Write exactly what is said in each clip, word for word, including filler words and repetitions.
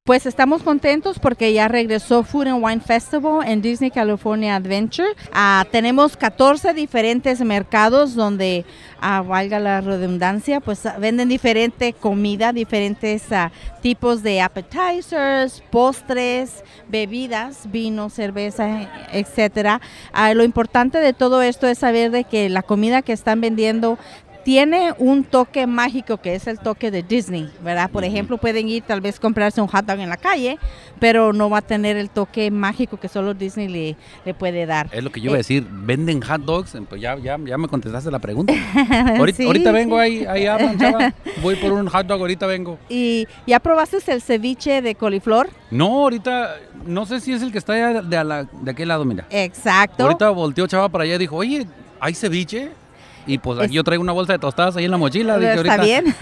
Pues estamos contentos porque ya regresó Food and Wine Festival en Disney California Adventure. Uh, tenemos catorce diferentes mercados donde, uh, valga la redundancia, pues venden diferente comida, diferentes uh, tipos de appetizers, postres, bebidas, vino, cerveza, etcétera. Uh, lo importante de todo esto es saber de que la comida que están vendiendo tiene un toque mágico que es el toque de Disney, ¿verdad? Por ejemplo, pueden ir tal vez comprarse un hot dog en la calle, pero no va a tener el toque mágico que solo Disney le, le puede dar. Es lo que yo iba a decir, ¿venden hot dogs? Pues ya, ya, ya me contestaste la pregunta. ahorita, sí. ahorita vengo, ahí, ahí hablan, chava. Voy por un hot dog, ahorita vengo. ¿Y ya probaste el ceviche de coliflor? No, ahorita, no sé si es el que está allá de, a la, de aquel lado, mira. Exacto. Ahorita volteó chava para allá y dijo, oye, ¿hay ceviche? Y pues aquí es, yo traigo una bolsa de tostadas ahí en la mochila. Está ahorita. bien.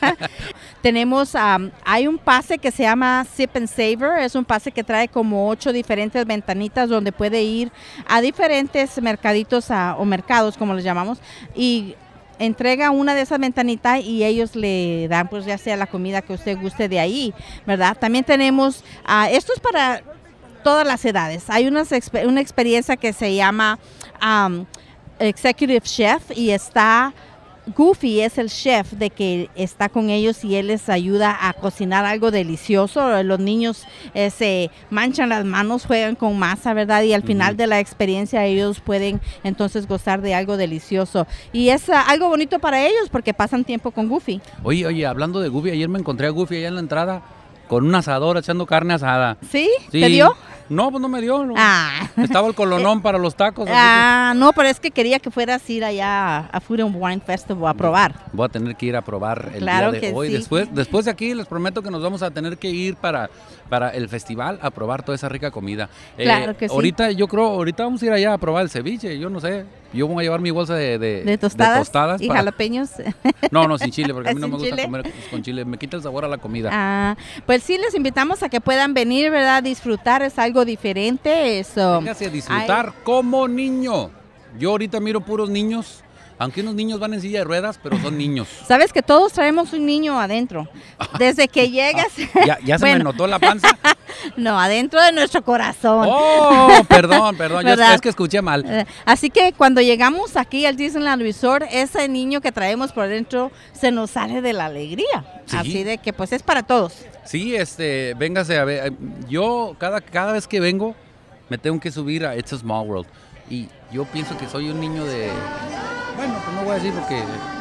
Tenemos, um, hay un pase que se llama Sip and Savor, es un pase que trae como ocho diferentes ventanitas donde puede ir a diferentes mercaditos a, o mercados, como les llamamos, y entrega una de esas ventanitas y ellos le dan pues ya sea la comida que usted guste de ahí, ¿verdad? También tenemos, uh, esto es para todas las edades, hay una, una experiencia que se llama Um, Executive Chef y está Goofy, es el chef de que está con ellos y él les ayuda a cocinar algo delicioso. Los niños eh, se manchan las manos, juegan con masa, ¿verdad? Y al uh-huh. final de la experiencia ellos pueden entonces gozar de algo delicioso. Y es uh, algo bonito para ellos porque pasan tiempo con Goofy. Oye, oye, hablando de Goofy, ayer me encontré a Goofy allá en la entrada con un asador echando carne asada. ¿Sí? ¿Sí? ¿Te dio? No, pues no me dio. No. Ah. Estaba el colonón para los tacos. Ah, que... no, pero es que quería que fueras a ir allá a Food and Wine Festival a probar. Voy a tener que ir a probar el claro día de que hoy. Sí. Después, después de aquí les prometo que nos vamos a tener que ir para, para el festival a probar toda esa rica comida. Claro eh, que sí. Ahorita yo creo, ahorita vamos a ir allá a probar el ceviche, yo no sé. Yo voy a llevar mi bolsa de, de, de tostadas, de tostadas y para... jalapeños. No, no, sin chile, porque a mí no me gusta chile? comer con chile, me quita el sabor a la comida. Ah, pues sí, les invitamos a que puedan venir, ¿verdad? Disfrutar, es algo diferente. Eso. Véngase a disfrutar Ay. como niño. Yo ahorita miro puros niños. Aunque unos niños van en silla de ruedas, pero son niños. Sabes que todos traemos un niño adentro. Desde que llegas. ¿Ya, ya se bueno. me notó la panza? No, adentro de nuestro corazón. Oh, perdón, perdón. Yo es que escuché mal. Así que cuando llegamos aquí al Disneyland Resort, ese niño que traemos por dentro se nos sale de la alegría. ¿Sí? Así de que pues es para todos. Sí, este, véngase a ver. Yo cada, cada vez que vengo me tengo que subir a It's a Small World. Y yo pienso que soy un niño de... Bueno, pues no voy a decir porque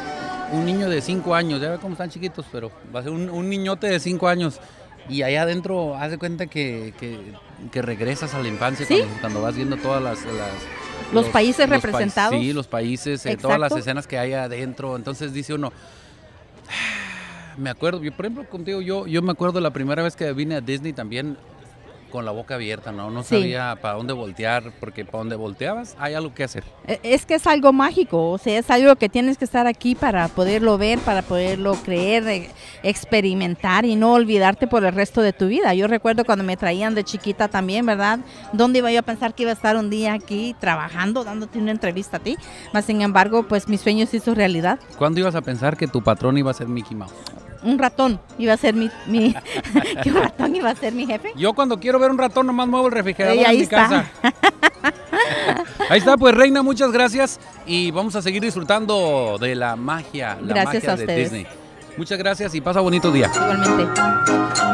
un niño de cinco años, ya ve cómo están chiquitos, pero va a ser un, un niñote de cinco años. Y allá adentro, haz de cuenta que, que, que regresas a la infancia. ¿Sí? cuando, cuando vas viendo todas las... las los, los países los representados. Pa sí, los países, eh, todas las escenas que hay adentro. Entonces dice uno... Me acuerdo, yo, por ejemplo, contigo, yo, yo me acuerdo la primera vez que vine a Disney también... con la boca abierta, ¿no? No sabía sí. para dónde voltear, porque para donde volteabas hay algo que hacer. Es que es algo mágico, o sea, es algo que tienes que estar aquí para poderlo ver, para poderlo creer, experimentar y no olvidarte por el resto de tu vida. Yo recuerdo cuando me traían de chiquita también, ¿verdad? ¿Dónde iba yo a pensar que iba a estar un día aquí trabajando, dándote una entrevista a ti? Mas, sin embargo, pues mis sueños se hizo realidad. ¿Cuándo ibas a pensar que tu patrón iba a ser Mickey Mouse? Un ratón iba a ser mi, mi ¿qué ratón iba a ser mi jefe? Yo cuando quiero ver un ratón nomás muevo el refrigerador ahí en mi está. casa. Ahí está, pues Reina, muchas gracias y vamos a seguir disfrutando de la magia, la gracias magia a de ustedes. Disney. Muchas gracias y pasa bonito día. Igualmente.